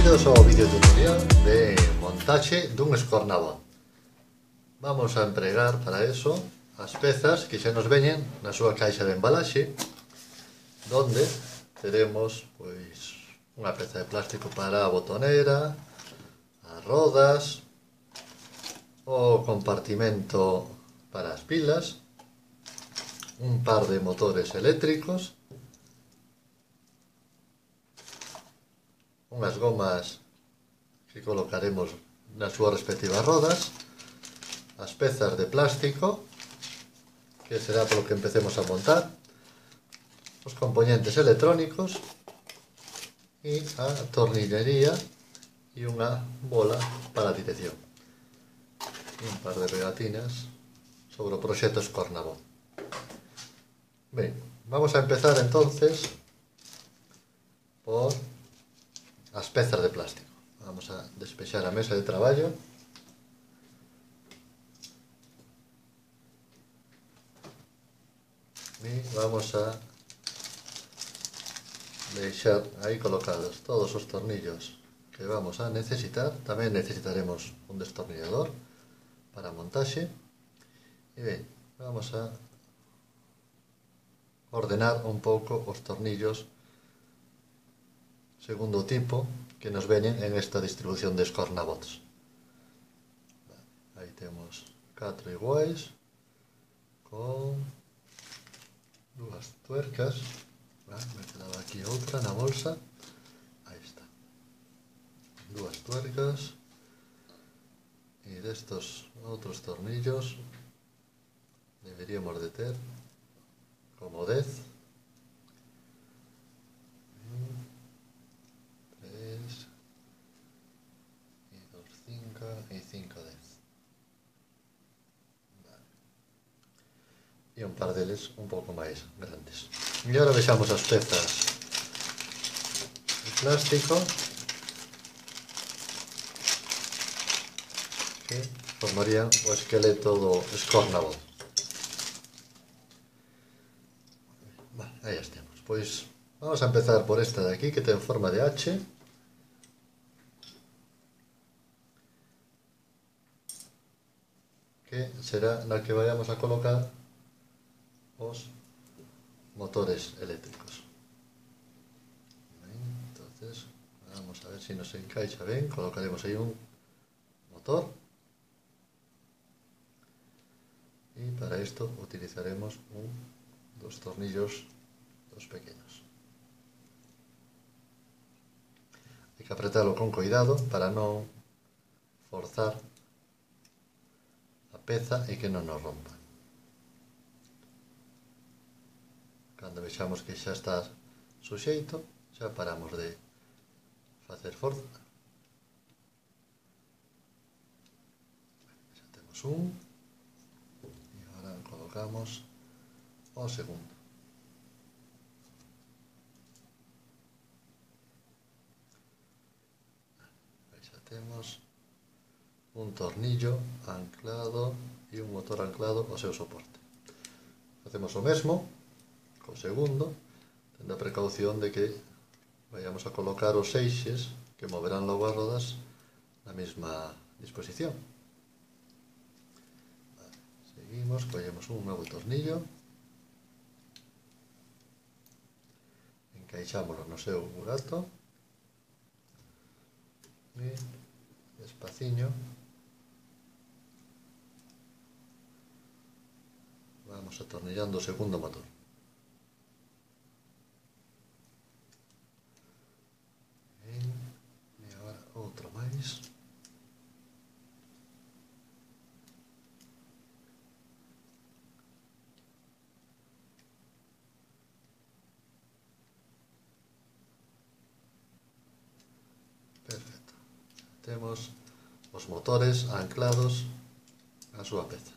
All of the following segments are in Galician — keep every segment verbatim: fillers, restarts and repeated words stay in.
Benvidos ao vídeo tutorial de montaxe dun escornabot. Vamos a empregar para eso as pezas que xa nos veñen na súa caixa de embalaxe, donde teremos pois unha peza de plástico para a botonera, as rodas, o compartimento para as pilas, un par de motores eléctricos, unhas gomas que colocaremos nas súas respectivas rodas, as pezas de plástico, que será polo que empecemos a montar, os componentes electrónicos e a tornillería e unha bola para a dirección. E un par de pegatinas sobre o proxecto escornabot. Ben, vamos a empezar entonces por as pezas de plástico. Vamos a despexar a mesa de traballo. E vamos a deixar aí colocados todos os tornillos que vamos a necesitar. Tamén necesitaremos un destornillador para a montaxe. E ben, vamos a ordenar un pouco os tornillos segundo tipo que nos veñen en esta distribución de escornabots. Aí temos catro iguais con dúas tuercas. Me quedaba aquí outra na bolsa. Aí está, dúas tuercas. E destos outros tornillos deberíamos de ter como dez, tres e dos cinco e cinco dez. Vale. E un par deles un pouco máis grandes. E agora vexamos as pezas de plástico que formarían o esqueleto do escornabot. Vale, aí as temos. Pois vamos a empezar por esta de aquí, que ten forma de H. Que será na que vayamos a colocar os motores eléctricos. Entonces, vamos a ver si nos encaixa ben. Colocaremos aí un motor. E para isto utilizaremos un dos tornillos dos pequeños. Hai que apretalo con cuidado para non forzar a peza e que non nos rompa. Cando vexamos que xa está suxeito, xa paramos de facer forza. Xa temos un e agora colocamos o segundo. Aí xa temos un tornillo anclado e un motor anclado ao seu soporte. Facemos o mesmo co segundo, tendo a precaución de que vayamos a colocar os eixes que moverán logo as rodas na mesma disposición. Vale, seguimos, collemos un novo tornillo, encaixámoslo no seu burato e despaciño vamos atornillando o segundo motor. E agora outro máis. Perfecto. Temos os motores anclados á súa peza.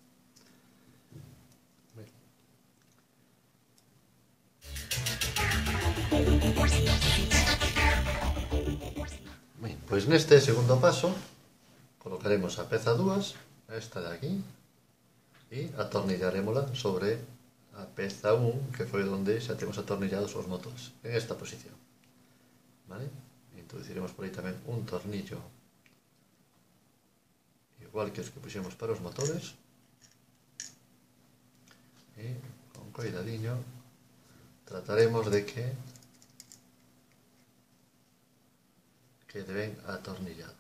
Ben, pois neste segundo paso colocaremos a peza dúas, esta de aquí, e atornillarémola sobre a peza un, que foi onde xa temos atornillados os motores, en esta posición. Vale? introduciremos por aí tamén un tornillo igual que os que puxemos para os motores, e con coidadiño trataremos de que quede ben atornillado.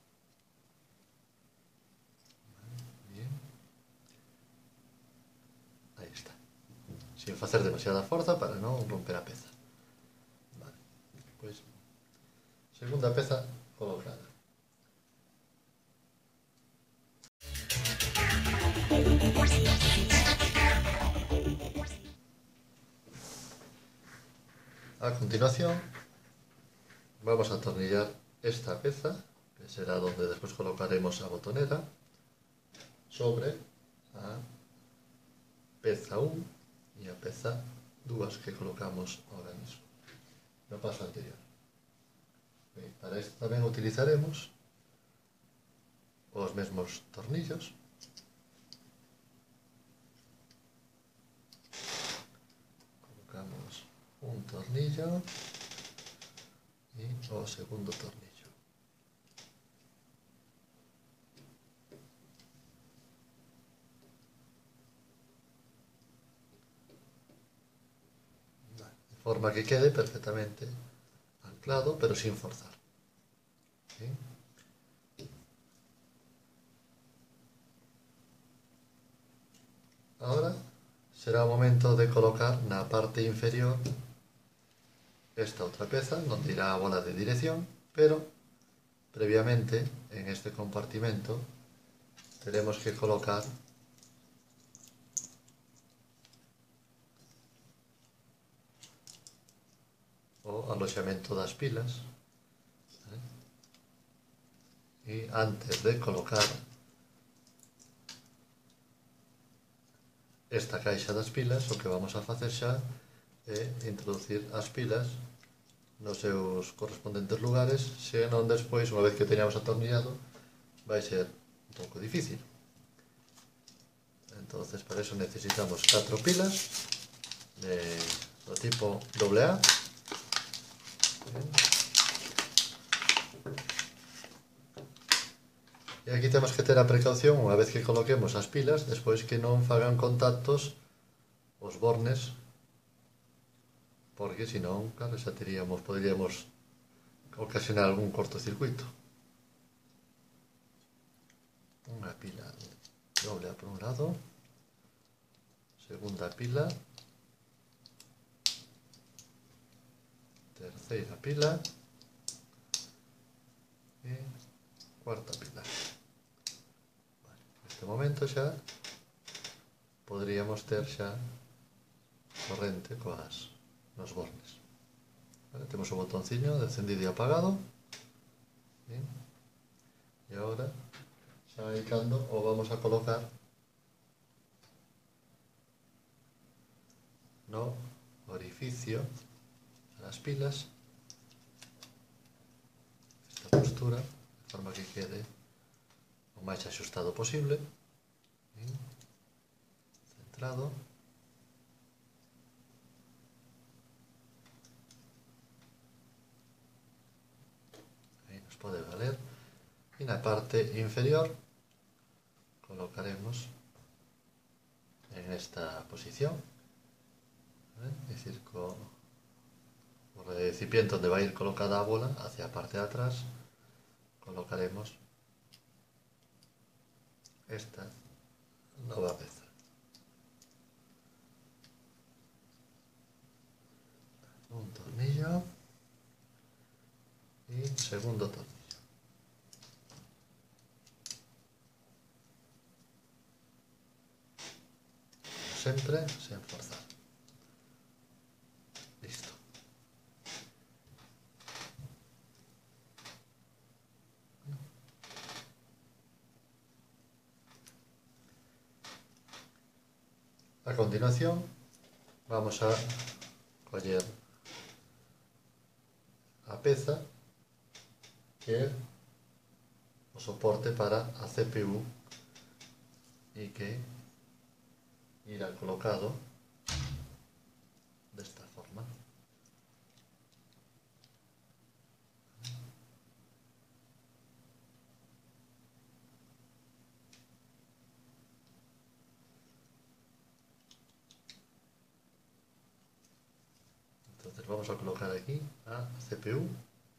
Bien. Aí está, sin facer demasiada forza para non romper a peza. Vale. Pois, segunda peza colocada. A continuación vamos a atornillar esta peza, que será donde despois colocaremos a botonera, sobre a peza un e a peza dúas que colocamos ahora mismo no paso anterior. E para isto tamén utilizaremos os mesmos tornillos. Colocamos un tornillo e o segundo tornillo. De forma que quede perfectamente anclado, pero sin forzar. ¿Sí? Ahora será o momento de colocar na parte inferior esta outra peza, donde irá a bola de dirección, pero previamente en este compartimento tenemos que colocar o aloxamento das pilas, ¿vale? E antes de colocar esta caixa das pilas, o que vamos a facer xa é introducir as pilas nos seus correspondentes lugares, senón despois, unha vez que teñamos atornillado, vai ser un pouco difícil. Entonces, para eso necesitamos catro pilas de, do tipo doble A. E aquí temos que ter a precaución, unha vez que coloquemos as pilas, despois que non fagan contactos os bornes, porque senón, claro, xa teríamos, poderíamos ocasionar algún cortocircuito. Unha pila doble A por un lado, segunda pila, terceira pila e cuarta pila. Vale, neste momento xa poderíamos ter xa corrente coas nos bornes. Vale, temos o botonciño de encendido e apagado. Bien. E agora xa aí cando o vamos a colocar no orificio das pilas, esta postura, de forma que quede o máis axustado posible. Bien. Centrado. Pode valer, e na parte inferior colocaremos en esta posición, ¿vale? Es decir, co o recipiente onde vai ir colocada a bola hacia a parte de atrás colocaremos esta nova peza. Un tornillo e segundo tornillo. Sempre sen forzar. Listo. A continuación vamos a coller a peza que é o soporte para a C P U e que irá colocado desta forma. vamos a colocar aquí a C P U.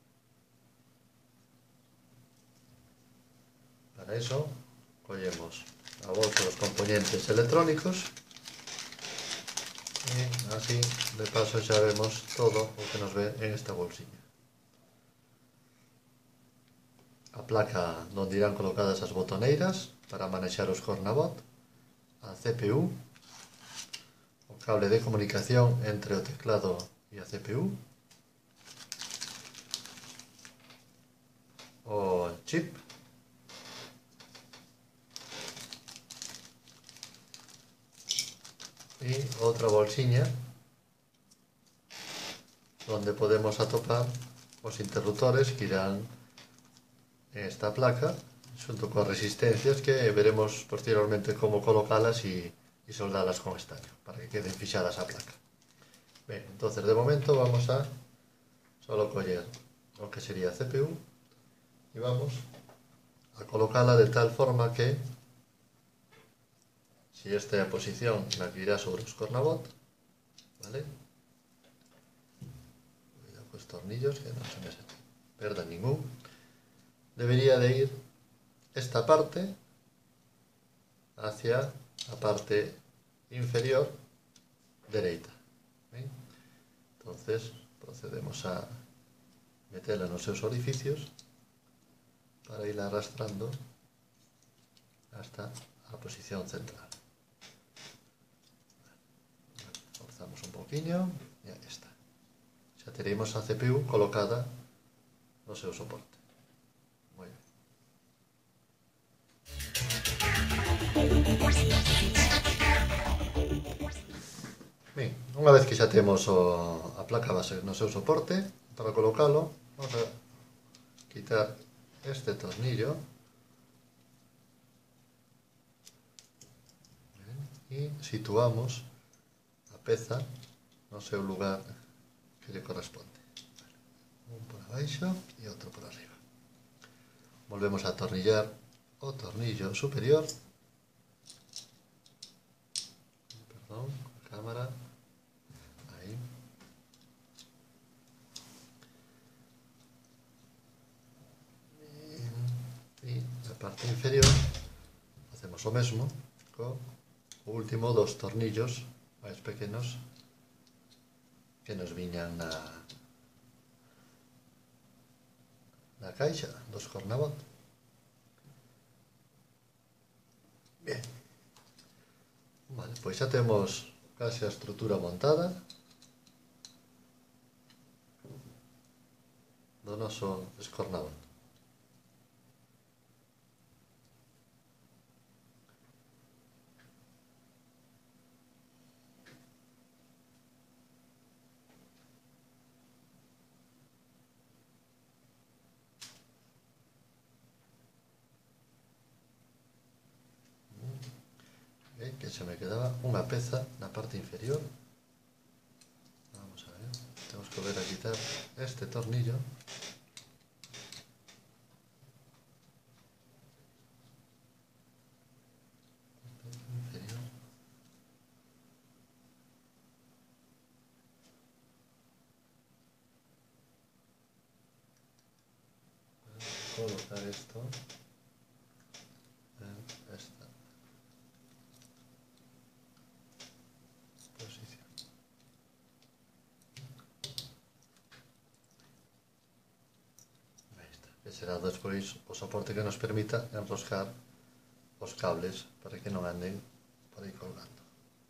Para eso cogemos a bolsa los componentes electrónicos y así de paso ya vemos todo lo que nos ve en esta bolsilla. A placa donde irán colocadas as botoneiras para manexar os Cornabot, a C P U, o cable de comunicación entre o teclado e a C P U, o chip, y outra bolsiña donde podemos atopar os interruptores que irán en esta placa xunto coas resistencias que veremos posteriormente como colocalas e, e soldalas con estaño para que queden fixadas a placa. Ben, entonces de momento vamos a solo coller o que sería C P U e vamos a colocala de tal forma que si esta é a posición na que irá sobre os Cornabot, vale? Cuidado cos tornillos que non se me perdan ningún. Debería de ir esta parte hacia a parte inferior dereita. ¿Bien? Entonces procedemos a meterla nos seus orificios para ir arrastrando hasta a posición central. Forzamos un poquinho e aí está. Xa teremos a C P U colocada no seu soporte. Moi ben. Ben, unha vez que xa temos o, a placa base no seu soporte, para colocalo, vamos a quitar este tornillo e situamos a peza no seu lugar que lle corresponde. Un por abaixo e outro por arriba. Volvemos a atornillar o tornillo superior. Perdón, a cámara. Aí. E na parte inferior facemos o mesmo co o último dos tornillos máis pequenos que nos viñan na na caixa dos Cornabot. Bien. Vale, pois xa temos case a estrutura montada do noso Cornabot. Que se me quedaba unha peza na parte inferior. Vamos a ver, temos que volver a quitar este tornillo. Inferior. Para colocar esto en esta posición. Aí está. Que será despois o soporte que nos permita enroscar os cables para que non anden por aí colgando.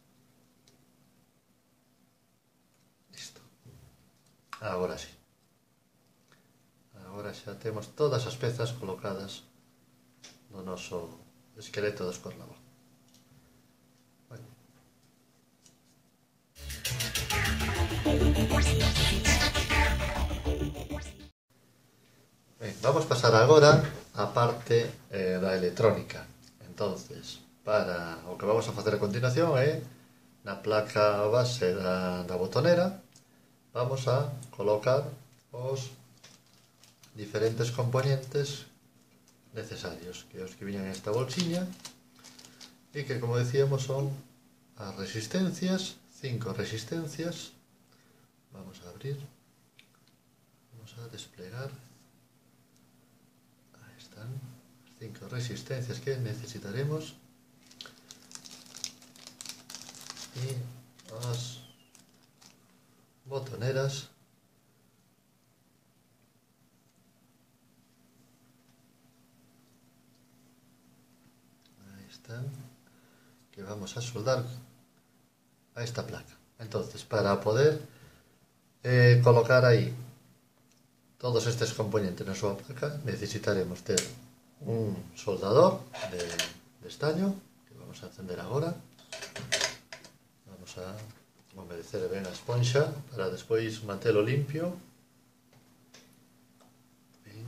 Listo. Agora sí. Agora xa temos todas as pezas colocadas no noso esqueleto dos Cornabot. Bueno. Ben, vamos pasar agora a parte eh, da electrónica. Entonces, para o que vamos a facer a continuación é na placa base da, da botonera vamos a colocar os diferentes componentes necesarios, que os que viñan en esta bolsiña e que, como decíamos, son as resistencias, cinco resistencias, Vamos a abrir, vamos a desplegar. Ahí están las cinco resistencias que necesitaremos y las botoneras. Ahí están, que vamos a soldar a esta placa. Entonces, para poder eh, colocar ahí todos estos componentes na súa placa, necesitaremos ter un soldador de, de estaño, que vamos a encender agora. Vamos a humedecer ben a esponxa para despois mantelo limpio. Ben.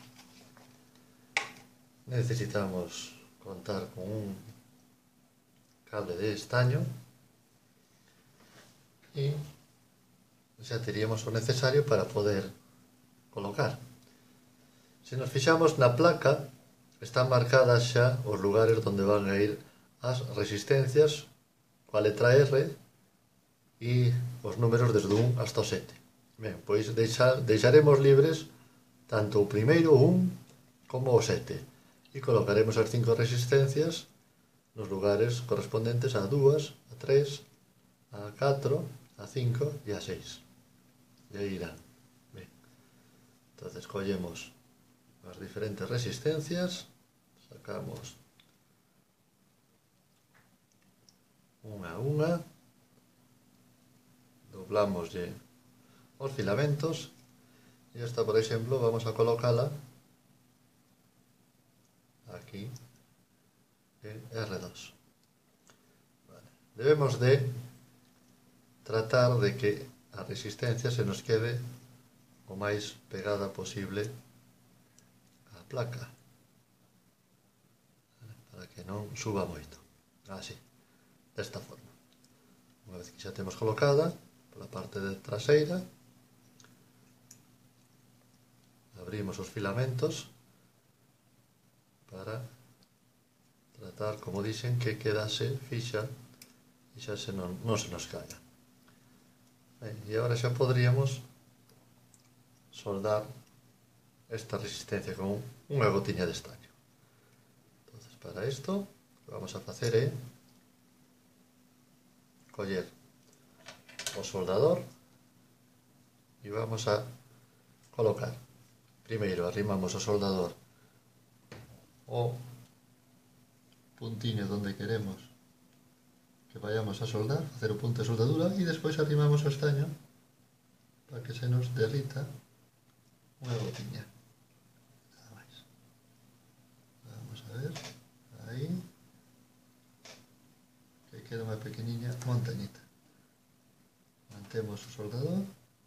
Necesitamos contar con un cable de estaño e xa teríamos o necesario para poder colocar. Se nos fixamos na placa, están marcadas xa os lugares onde van a ir as resistencias coa letra R e os números desde o un hasta o sete. Ben, pois deixa, deixaremos libres tanto o primeiro, o un, como o sete, e colocaremos as cinco resistencias nos lugares correspondentes a dúas, a tres, a catro, a cinco e a seis. E aí irán. Ben. Entonces collemos as diferentes resistencias, sacamos unha a unha, doblamoslle os filamentos e esta, por exemplo, vamos a colocala aquí en R dos. Vale. Debemos de tratar de que a resistencia se nos quede o máis pegada posible á placa, para que non suba moito. Así, desta forma. Unha vez que xa temos colocada pola parte de traseira, abrimos os filamentos para tratar, como dixen, que quedase fixa e xa se non, non se nos caiga. Ben, e agora xa podríamos soldar esta resistencia con unha gotiña de estaño. Entonces, para isto, o que vamos a facer é coller o soldador e vamos a colocar. Primeiro arrimamos o soldador o puntiño donde queremos que vayamos a soldar, facer o punto de soldadura, e despois arrimamos o estaño para que se nos derrita unha gotiña. Nada máis. Vamos a ver, aí, que queda unha pequeniña montañita. Mantemos o soldador.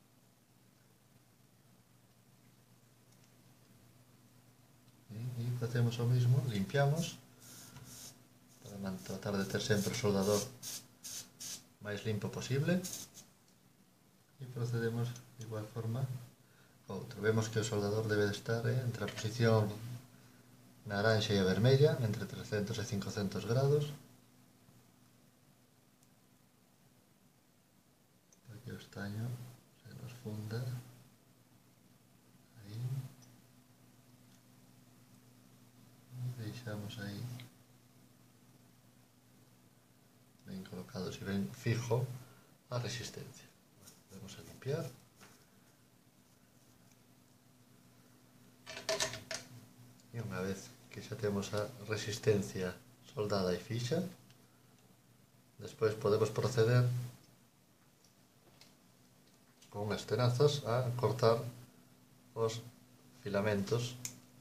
E facemos o mismo, limpiamos para tratar de ter sempre o soldador máis limpo posible e procedemos de igual forma co outro. Vemos que o soldador debe de estar eh, entre a posición naranxa e a vermella, entre trescentos e cincocentos grados, para que o estaño se nos funda. Aí. E deixamos aí ben colocados e ben fijo a resistencia. Vamos a limpiar. E unha vez que xa temos a resistencia soldada e fixa, despois podemos proceder con unhas tenazas a cortar os filamentos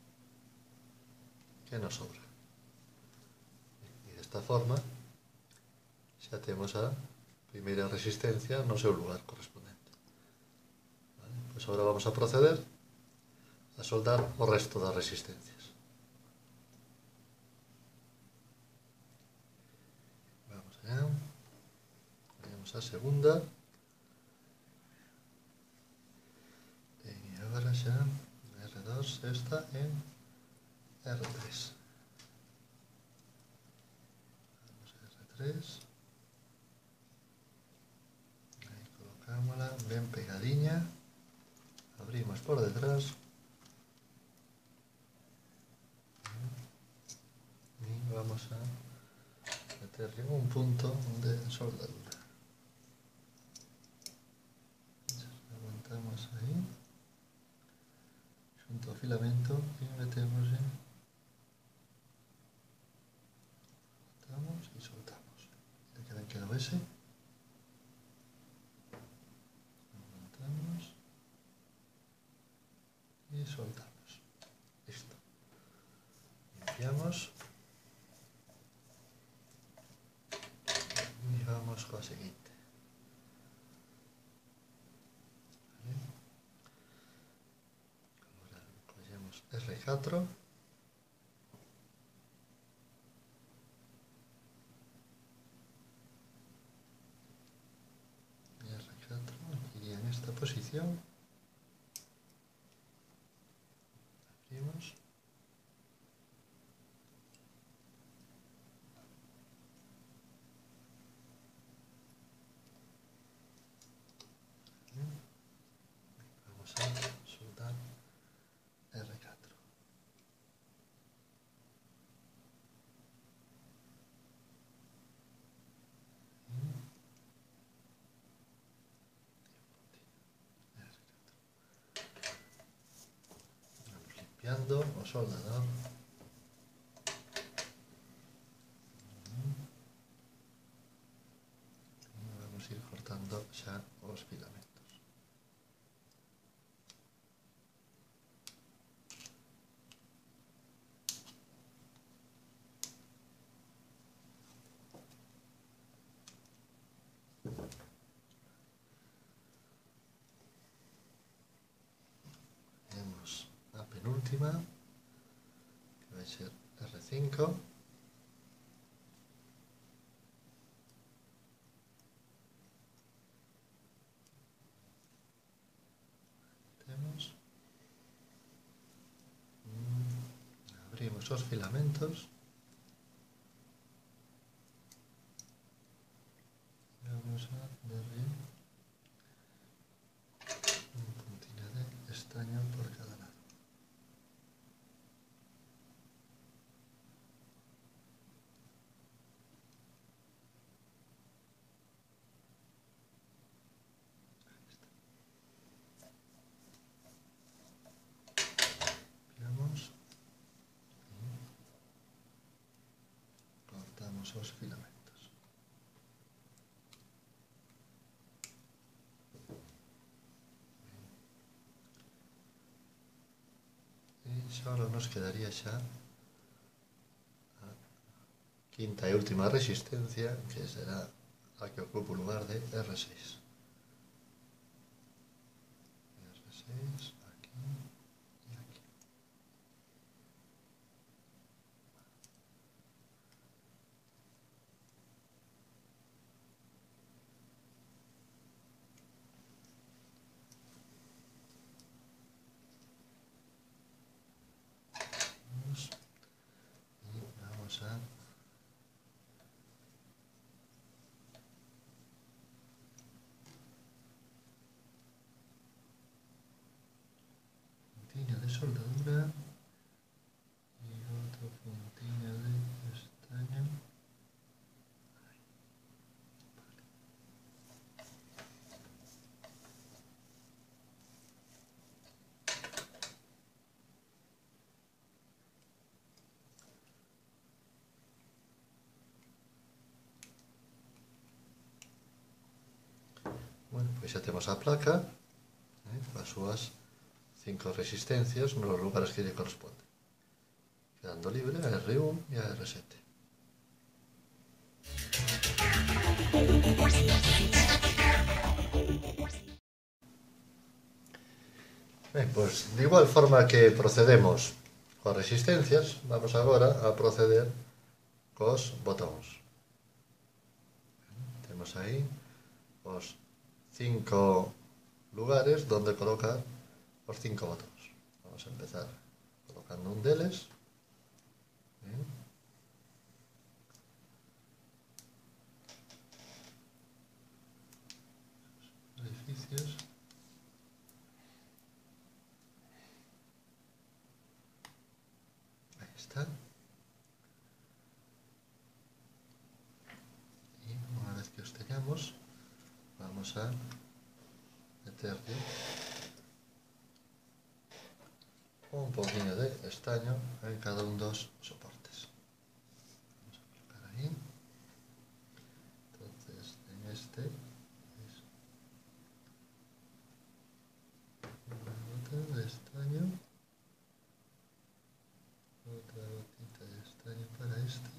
que nos sobra. E desta forma xa temos a primeira resistencia no seu lugar correspondente. Vale? Pois agora vamos a proceder a soldar o resto das resistencias. Vamos allá. Ponemos a segunda. E agora xa R dos está en R tres. Vamos a R tres. Aí colocámola no bien pegadiña. Abrimos por detrás. Y vamos a meterle un punto de soldadura. Levantamos ahí. Junto filamento y metemos en. Levantamos y soltamos. Ya que le quedó ese. Levantamos y soltamos. Listo. Limpiamos. Y vamos con la siguiente. ¿Vale? Ahora cogemos erre cuatro. Y erre cuatro iría en esta posición. Abrimos. Vamos a soldar erre cuatro. Vamos limpiando o soldador. Y vamos a ir cortando ya los filamentos. Tenemos la penúltima, que va a ser erre cinco. Metemos. Abrimos los filamentos. Y vamos a darle un puntito de estaño por cada lado. Limpiamos y cortamos los filamentos. Y solo nos quedaría ya la quinta y última resistencia, que será la que ocupa el lugar de erre seis. erre seis, aquí y aquí. Vamos. Y vamos a puntillo de soldadura y otro puntillo de estaño. Bueno, pues ya tenemos la placa, ¿eh? Con sus cinco resistencias en los lugares que le corresponden, quedando libre a erre uno y a erre siete. Bien, pues de igual forma que procedemos con resistencias, vamos ahora a proceder con los botones. Tenemos ahí los cinco lugares donde colocar los cinco botones. Vamos a empezar colocando un deles. Bien. Edificio. tercios. Ahí está. Y una vez que os tengamos, vamos a meterle un poquillo de estaño en cada uno de los soportes. Vamos a colocar ahí. Entonces, en este es una gota de estaño, otra gotita de estaño para este,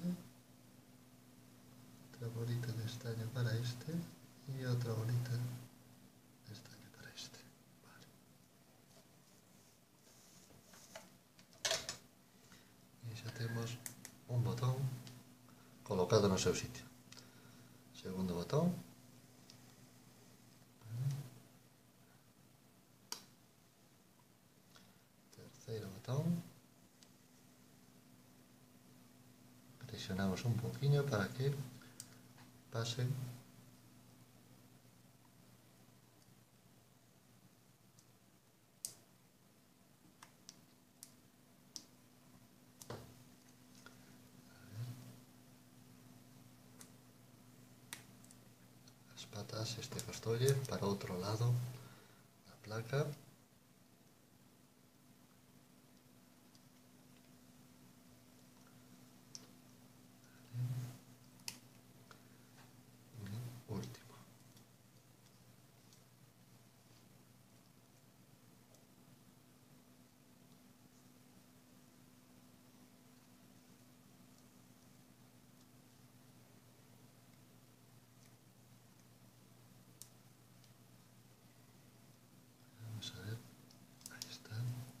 otra bolita de estaño para este y otra bolita de estaño para este. Vale. Y ya tenemos un botón colocado en su sitio. Segundo botón. Tercer botón. Presionamos un poquillo para que pasen. Las patas, este costoye para otro lado, la placa. Último. Vamos a ver, ahí está.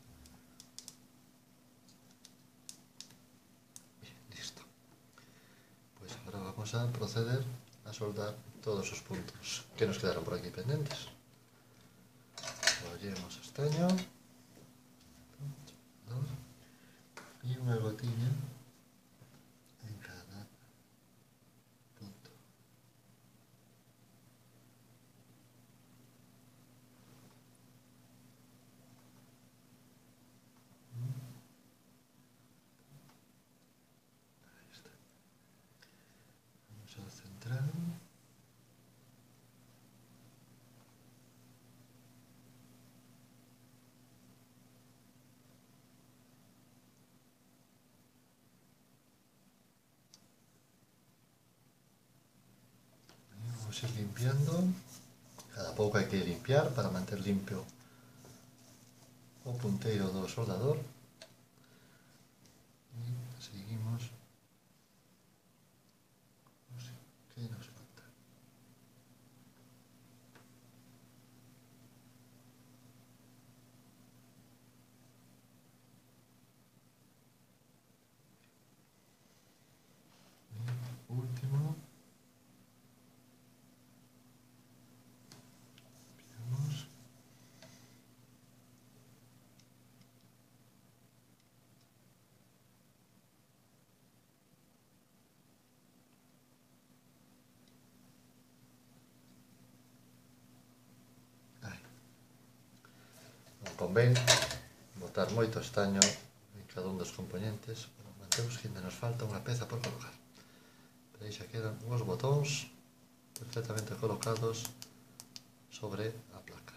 Bien, listo. Pues ahora vamos a proceder a soldar todos esos puntos que nos quedaron por aquí pendientes. Cogemos estaño y una gotilla en cada punto. Ahí está. Vamos a centrar. Vamos a ir limpiando. Cada pouco hai que limpiar para manter limpio o punteiro do soldador. E seguimos. Que nos falta? E último. Limpiamos. Non convén botar moito estaño en cada un dos componentes. Mantemos que ainda nos falta unha peza por colocar. Pero aí xa quedan os botóns perfectamente colocados sobre a placa.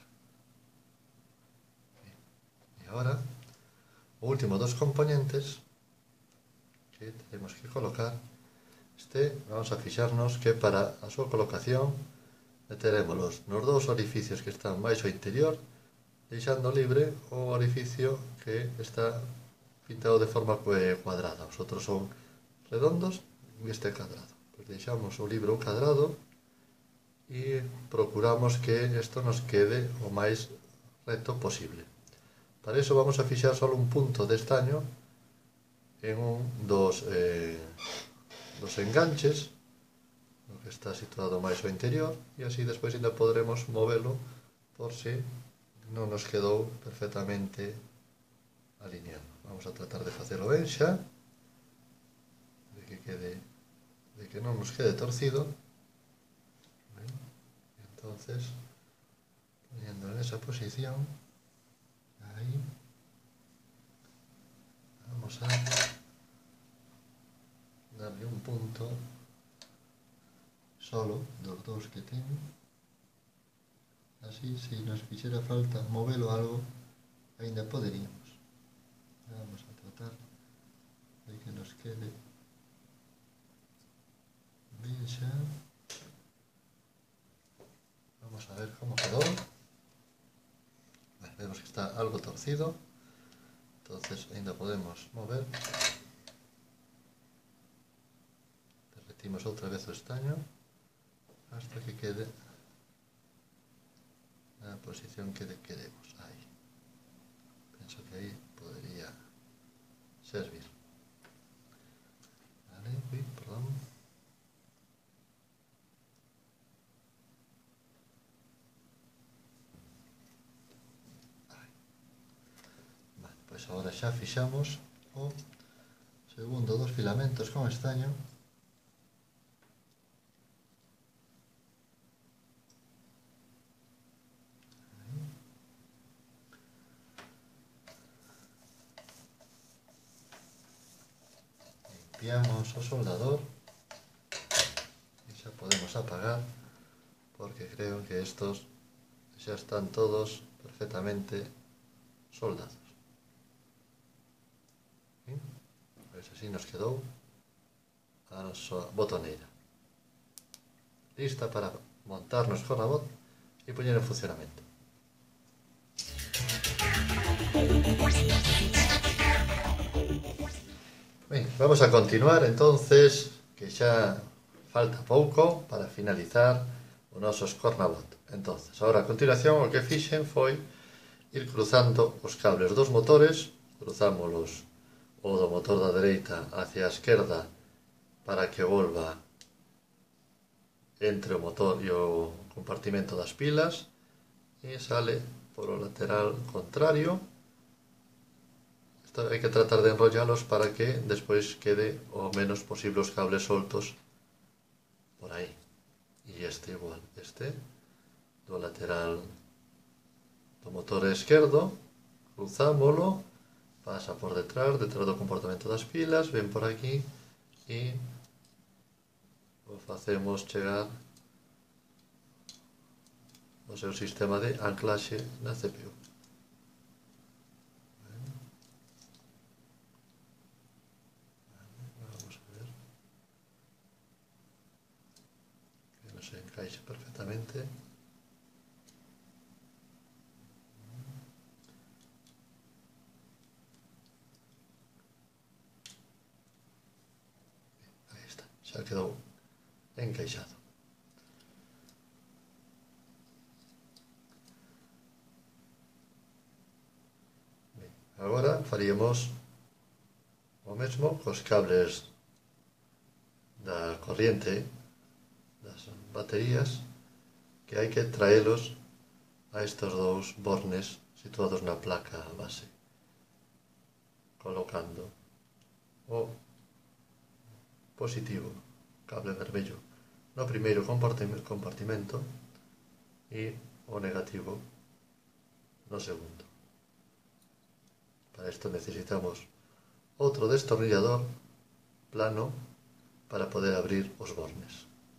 E agora, o último dos componentes que tenemos que colocar, este vamos a fixarnos que para a súa colocación meterémolos nos dous orificios que están máis ao interior, deixando libre o orificio que está pintado de forma cuadrada. Os outros son redondos e este cadrado. Pues deixamos o libre o cadrado e procuramos que isto nos quede o máis recto posible. Para iso vamos a fixar só un punto de estaño en un dos, eh, dos enganches, no que está situado máis ao interior, e así despois ainda podremos movelo por se non nos quedou perfectamente alineado. Vamos a tratar de facelo ben xa, de que quede, de que non nos quede torcido. Ben, entonces poniendo en esa posición. Ahí. Vamos a darle un punto solo dos dos que tiene. Así, si nos hiciera falta moverlo algo, ainda poderíamos. Vamos a tratar de que nos quede bien xa. Vamos a ver como quedó. Vale, vemos que está algo torcido, entonces ainda podemos mover. Derretimos outra vez o estaño hasta que quede na posición que queremos. Ahí. Penso que aí podría servir. Vale, uy, perdón. Ahí. Vale, pois agora xa fixamos o segundo dos filamentos con estaño. Limpiamos o soldador e xa podemos apagar, porque creo que estos xa están todos perfectamente soldados. ¿Sí? Pois así nos quedou a nosa botoneira lista para montarnos con a bot e poñer en funcionamento. Ben, vamos a continuar entonces, que xa falta pouco para finalizar o noso Scornabot. Entonces, agora a continuación o que fixen foi ir cruzando os cables dos motores, cruzámolos o do motor da dereita hacia a esquerda para que volva entre o motor e o compartimento das pilas, e sale por o lateral contrario. Isto hai que tratar de enrollalos para que despois quede o menos posible os cables soltos por aí. E este igual, este do lateral do motor esquerdo, cruzámolo, pasa por detrás, detrás do comportamento das pilas, ven por aquí e o facemos chegar ao seu sistema de anclaxe na C P U. Vamos a ver que non se encaixe perfectamente. Aí está, xa quedou encaixado. Ben, agora faríamos o mesmo cos cables da corriente das baterías, que hai que traelos a estes dous bornes situados na placa base, colocando o positivo, cable vermello, no primeiro compartimento e o negativo no segundo. Para isto necesitamos outro destornillador plano para poder abrir os bornes.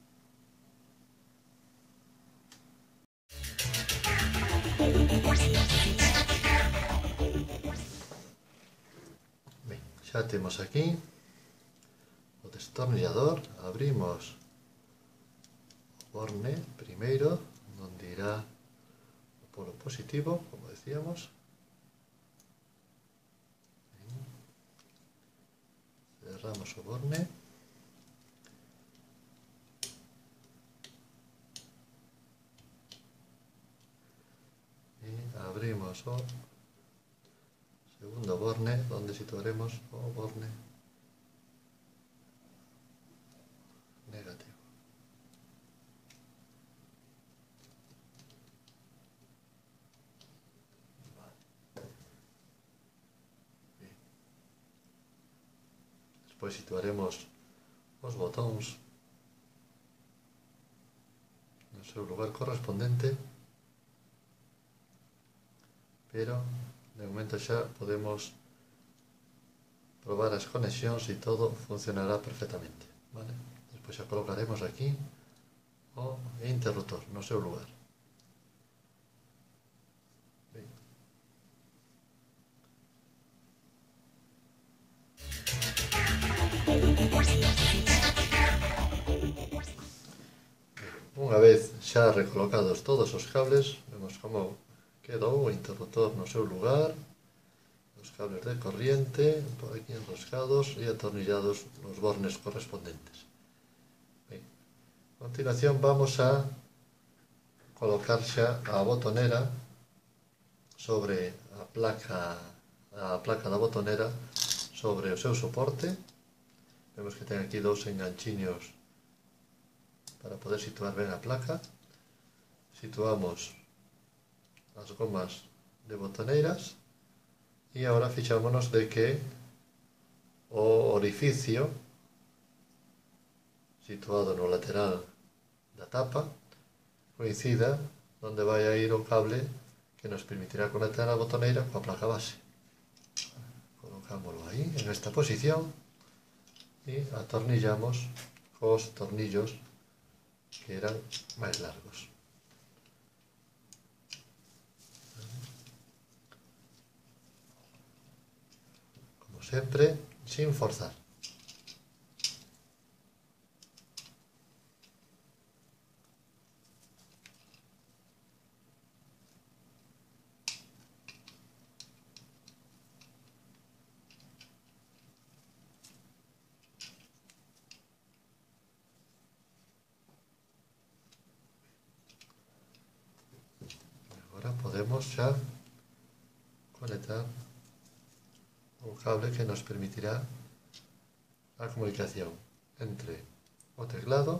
Ben, xa temos aquí o destornillador, abrimos o borne primeiro, onde irá o polo positivo, como decíamos. Cerramos o borne. E abrimos o segundo borne, onde situaremos o borne negativo. Despois situaremos os botóns no seu lugar correspondente. pero de momento xa podemos probar as conexións e todo funcionará perfectamente, vale? Despois xa colocaremos aquí o interruptor no seu lugar. Ben. Unha vez xa recolocados todos os cables, vemos como quedou o interruptor no seu lugar, os cables de corriente por aquí enroscados e atornillados nos bornes correspondentes. Ben, a continuación vamos a colocar xa a botonera sobre a placa a placa da botonera sobre o seu soporte. Vemos que ten aquí dous enganchiños para poder situar ben a placa. Situamos as gomas de botoneiras e agora fixámonos de que o orificio situado no lateral da tapa coincida onde vai a ir o cable que nos permitirá conectar a botoneira coa placa base. Colocámoslo aí, en esta posición, e atornillamos cos tornillos que eran máis largos. Como sempre, sin forzar. Agora podemos xa conectar o cable que nos permitirá a comunicación entre o teclado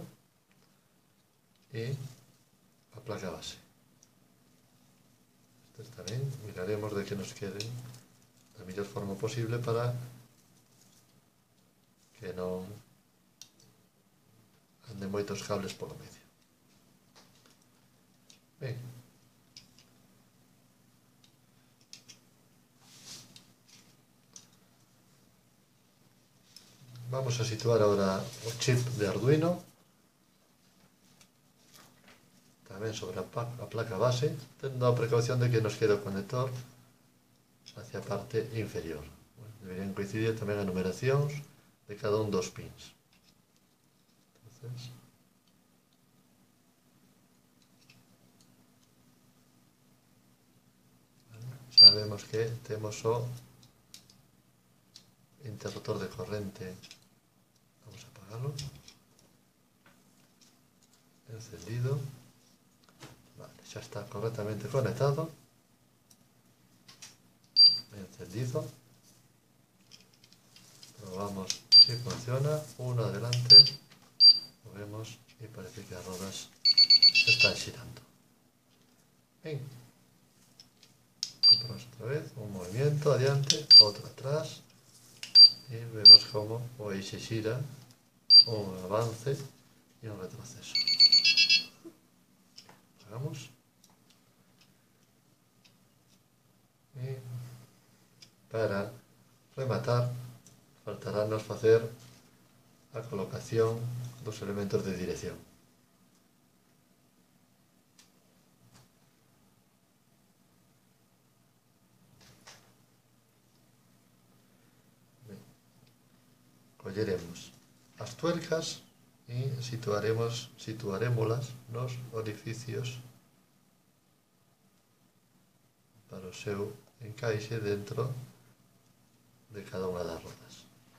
e a placa base. Estes tamén miraremos de que nos queden da mellor forma posible para que non anden moitos cables polo medio. Ben, vamos a situar agora o chip de Arduino tamén sobre a placa base, tendo a precaución de que nos quede o conector hacia a parte inferior. Bueno, deberían coincidir tamén as numeracións de cada un dos pins. Entonces, xa vemos que temos o interruptor de corrente. Vamos a apagarlo. Encendido. Vale, xa está correctamente conectado. Encendido. Probamos si funciona. Uno adelante. Lo vemos y parece que las rodas están girando. Bien. Compramos otra vez. Un movimiento adiante, otro atrás. Y vemos como o eixe xira, un avance e un retroceso. Hagamos. E para rematar, faltará nos facer a colocación dos elementos de dirección. Colleremos as tuercas e situaremos, situarémolas nos orificios para o seu encaixe dentro de cada unha das rodas.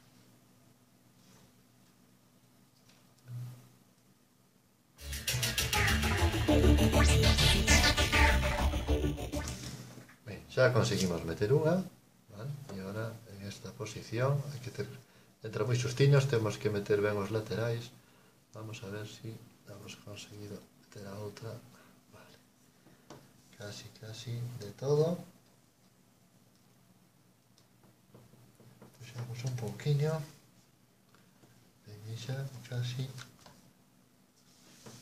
Ben, xa conseguimos meter unha, ¿vale? E agora en esta posición hai que ter entra moi xustiños, temos que meter ben os laterais. Vamos a ver se si hemos conseguido meter a outra. Vale. Casi, casi de todo. Puxamos un pouquiño. E xa casi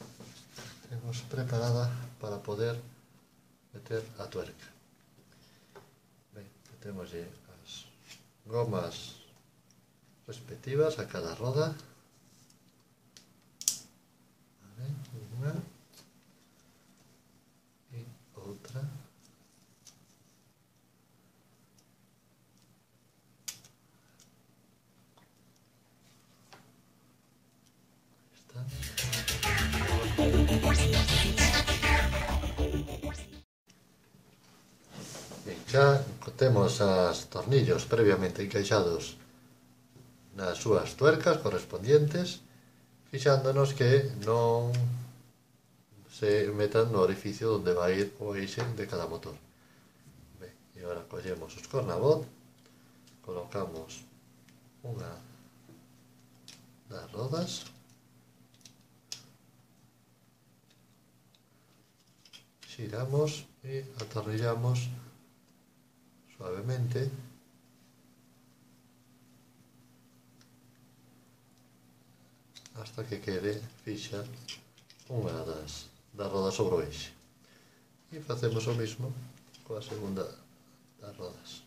temos preparada para poder meter a tuerca. metemos las gomas respectivas a cada roda. Vale, una y otra. Bien, xa temos os tornillos previamente encaixados nas súas tuercas correspondientes, fixándonos que non se metan no orificio onde vai ir o eixe de cada motor. Ben, e agora collemos os cornabot, colocamos unha das rodas, xiramos e atornillamos suavemente hasta que quede fixa unha das, das rodas sobre o eixe. E facemos o mismo coa segunda das rodas.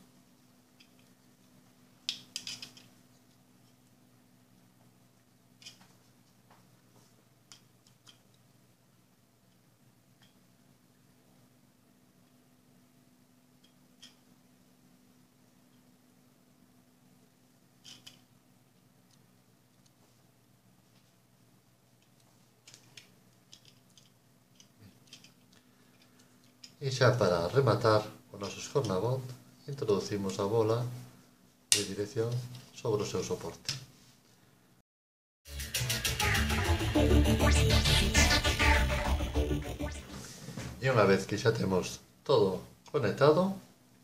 E xa para rematar os nosos cornabot, introducimos a bola de dirección sobre o seu soporte. E unha vez que xa temos todo conectado,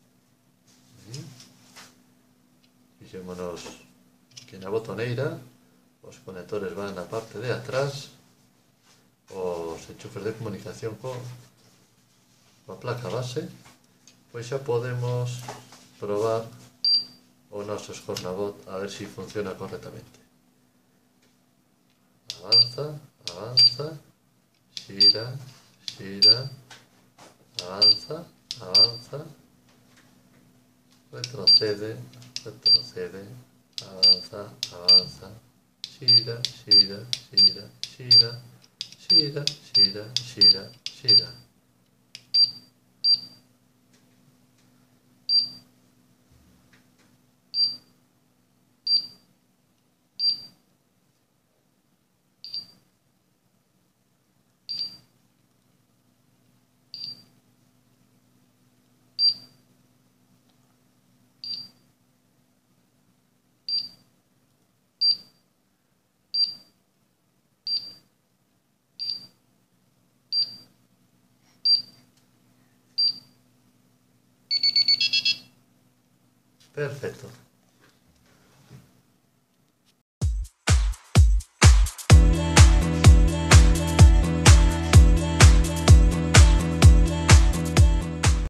fixémonos que na botoneira os conectores van na parte de atrás, os enchufes de comunicación con a placa base, pois xa podemos probar o nosos cornabot a ver se funciona correctamente. Avanza, avanza, xira, xira, avanza, avanza, retrocede, retrocede, avanza, avanza, xira, xira, xira, xira, xira, xira, xira, xira. Perfecto.